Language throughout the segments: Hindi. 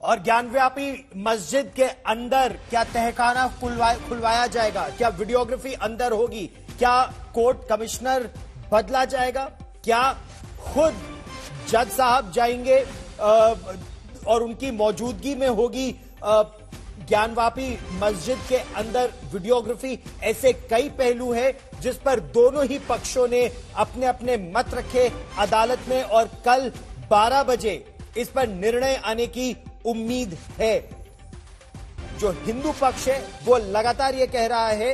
और ज्ञानव्यापी मस्जिद के अंदर क्या तहखाना खुलवाया जाएगा? क्या वीडियोग्राफी अंदर होगी? क्या कोर्ट कमिश्नर बदला जाएगा? क्या खुद जज साहब जाएंगे और उनकी मौजूदगी में होगी ज्ञानवापी मस्जिद के अंदर वीडियोग्राफी? ऐसे कई पहलू हैं जिस पर दोनों ही पक्षों ने अपने अपने मत रखे अदालत में, और कल 12 बजे इस पर निर्णय आने की उम्मीद है। जो हिंदू पक्ष है वो लगातार यह कह रहा है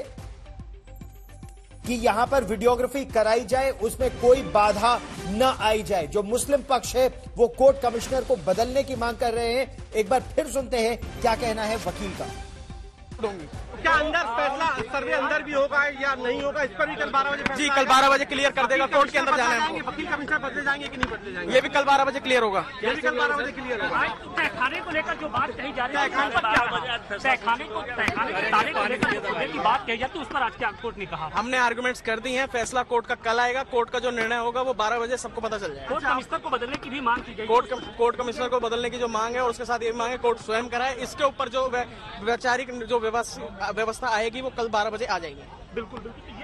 कि यहां पर वीडियोग्राफी कराई जाए, उसमें कोई बाधा न आई जाए। जो मुस्लिम पक्ष है वो कोर्ट कमिश्नर को बदलने की मांग कर रहे हैं। एक बार फिर सुनते हैं क्या कहना है वकील का। क्या अंदर फैसला सर्वे अंदर भी होगा या नहीं होगा, इस पर भी कल 12 बजे? जी, कल 12 बजे क्लियर कर देगा। कोर्ट के अंदर जाना है। वकील कमिश्नर बदले जाएंगे कि नहीं बदले जाएंगे, ये भी कल 12 बजे क्लियर होगा। ये भी कल 12 बजे क्लियर होगा। तहखाने को लेकर जो बात कही जा रही है, तहखाने को लेकर की बात कही जाती है, उस पर आज क्या कोर्ट ने कहा? हमने आर्गुमेंट्स कर दी हैं। फैसला कोर्ट का कल आएगा। कोर्ट का जो निर्णय होगा वो 12 बजे सबको पता चल जाएगा। कोर्ट कमिश्नर को बदलने की भी मांग की गई। कोर्ट कमिश्नर को बदलने की जो मांग है और उसके साथ ये मांग है कोर्ट स्वयं कराए। इसके ऊपर जो वैचारिक जो व्यवस्था आएगी वो कल 12 बजे आ जाएगी। बिल्कुल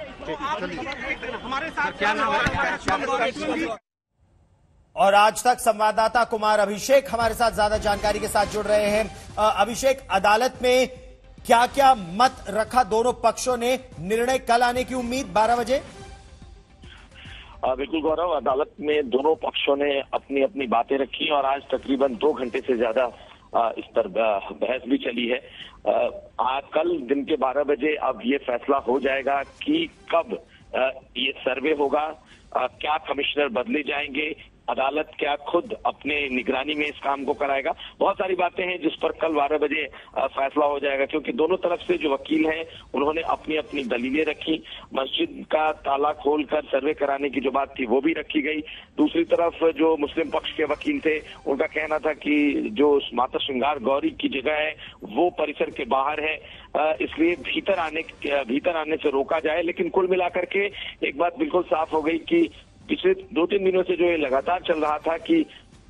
हमारे साथ क्या नाम है? और आज तक संवाददाता कुमार अभिषेक हमारे साथ ज्यादा जानकारी के साथ जुड़ रहे हैं। अभिषेक, अदालत में क्या क्या मत रखा दोनों पक्षों ने? निर्णय कल आने की उम्मीद 12 बजे? बिल्कुल गौरव, अदालत में दोनों पक्षों ने अपनी अपनी बातें रखी और आज तकरीबन 2 घंटे से ज्यादा इस पर बहस भी चली है। कल दिन के 12 बजे अब ये फैसला हो जाएगा कि कब ये सर्वे होगा, क्या कमिश्नर बदले जाएंगे, अदालत क्या खुद अपने निगरानी में इस काम को कराएगा। बहुत सारी बातें हैं जिस पर कल 12 बजे फैसला हो जाएगा, क्योंकि दोनों तरफ से जो वकील हैं उन्होंने अपनी अपनी दलीलें रखी। मस्जिद का ताला खोलकर सर्वे कराने की जो बात थी वो भी रखी गई। दूसरी तरफ जो मुस्लिम पक्ष के वकील थे उनका कहना था कि जो माता श्रृंगार गौरी की जगह है वो परिसर के बाहर है, इसलिए भीतर आने से रोका जाए। लेकिन कुल मिलाकर के एक बात बिल्कुल साफ हो गई कि पिछले 2-3 दिनों से जो ये लगातार चल रहा था कि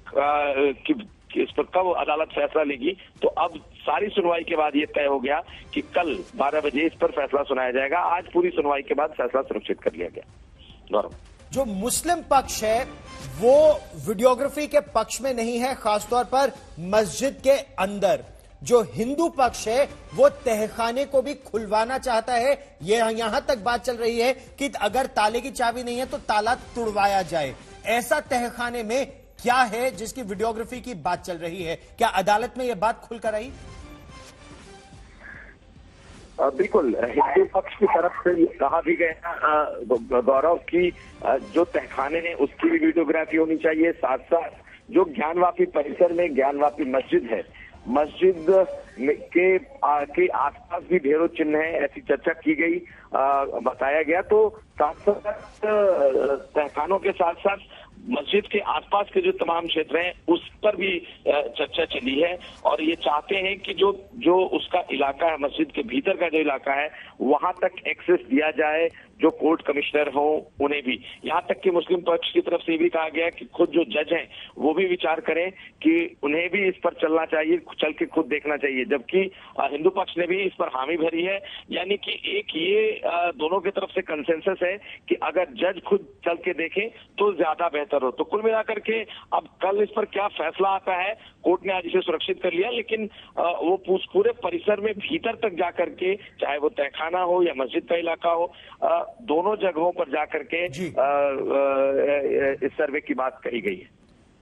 इस पर कब अदालत फैसला लेगी, तो अब सारी सुनवाई के बाद ये तय हो गया कि कल 12 बजे इस पर फैसला सुनाया जाएगा। आज पूरी सुनवाई के बाद फैसला सुरक्षित कर लिया गया। गौरव, जो मुस्लिम पक्ष है वो वीडियोग्राफी के पक्ष में नहीं है, खासतौर पर मस्जिद के अंदर। जो हिंदू पक्ष है वो तहखाने को भी खुलवाना चाहता है। ये यहां तक बात चल रही है कि अगर ताले की चाबी नहीं है तो ताला तुड़वाया जाए। ऐसा तहखाने में क्या है जिसकी वीडियोग्राफी की बात चल रही है? क्या अदालत में यह बात खुलकर आई? बिल्कुल, हिंदू पक्ष की तरफ से कहा भी गया गौरव की जो तहखाने हैं उसकी भी वीडियोग्राफी होनी चाहिए। साथ साथ जो ज्ञानवापी परिसर में ज्ञानवापी मस्जिद है, मस्जिद के आसपास भी ढेरों चिन्ह है, ऐसी चर्चा की गई, बताया गया। तो साथ साथ तहखानों के साथ साथ मस्जिद के आसपास के जो तमाम क्षेत्र हैं उस पर भी चर्चा चली है, और ये चाहते हैं कि जो उसका इलाका है, मस्जिद के भीतर का जो इलाका है वहां तक एक्सेस दिया जाए, जो कोर्ट कमिश्नर हो उन्हें भी। यहाँ तक कि मुस्लिम पक्ष की तरफ से भी कहा गया कि खुद जो जज हैं वो भी विचार करें कि उन्हें भी इस पर चलना चाहिए, चल के खुद देखना चाहिए। जबकि हिंदू पक्ष ने भी इस पर हामी भरी है, यानी कि एक ये दोनों की तरफ से कंसेंसस है कि अगर जज खुद चल के देखें तो ज्यादा बेहतर हो। तो कुल मिलाकर के अब कल इस पर क्या फैसला आता है, कोर्ट ने आज इसे सुरक्षित कर लिया, लेकिन वो पूरे परिसर में भीतर तक जाकर के, चाहे वो तहखाना हो या मस्जिद का इलाका हो, दोनों जगहों पर जाकर के इस सर्वे की बात कही गई है।